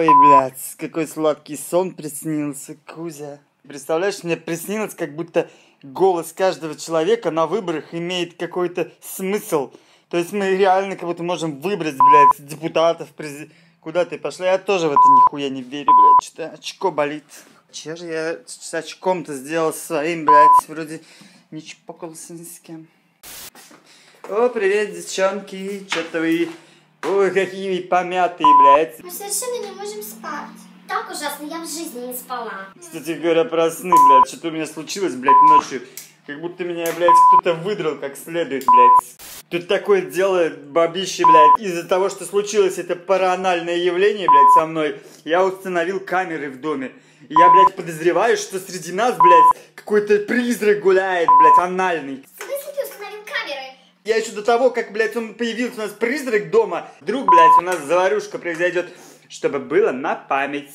Ой, блядь, какой сладкий сон приснился, Кузя. Представляешь, мне приснилось, как будто голос каждого человека на выборах имеет какой-то смысл. То есть мы реально как будто можем выбрать, блядь, депутатов, Куда ты пошла? Я тоже в это нихуя не верю, блядь. Что-то очко болит. Че же я с очком-то сделал своим, блядь? Вроде не чпокался ни с кем. О, привет, девчонки. Что-то вы... Ой, какие помятые, блядь. Мы совершенно не можем спать. Так ужасно, я в жизни не спала. Кстати говоря, про сны, блядь. Что-то у меня случилось, блядь, ночью. Как будто меня, блядь, кто-то выдрал как следует, блядь. Тут такое дело, бабище, блядь. Из-за того, что случилось это паранормальное явление, блядь, со мной, я установил камеры в доме. И я, блядь, подозреваю, что среди нас, блядь, какой-то призрак гуляет, блядь, анальный. В смысле ты установил камеры? Я еще до того, как, блядь, он появился, у нас призрак дома. Вдруг, блядь, у нас заварушка произойдет, чтобы было на память.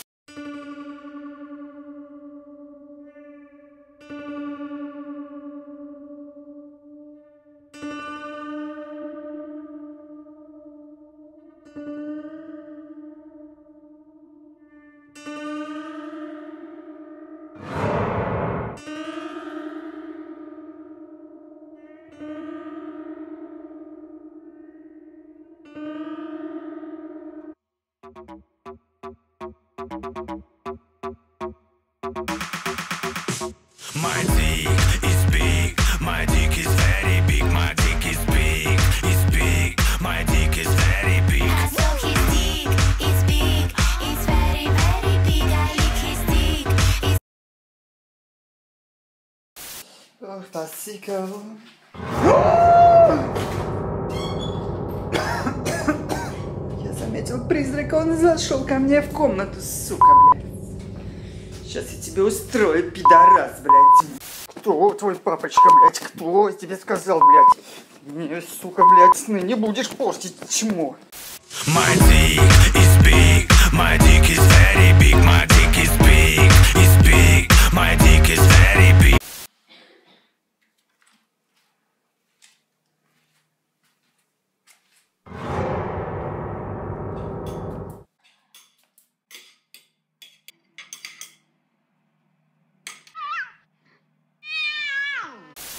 My dick is big, my dick is very big, my dick is big, my dick is very big. I suck his dick, it's big, it's very, very big. I lick his dick, Ох, спасибо. Я заметил призрака, он зашел ко мне в комнату, сука, блядь. Сейчас я тебе устрою, пидорас, блядь. Кто твой папочка, блядь? Кто тебе сказал, блядь? Не, сука, блядь, сны не будешь портить, чмо. My dick is big, my dick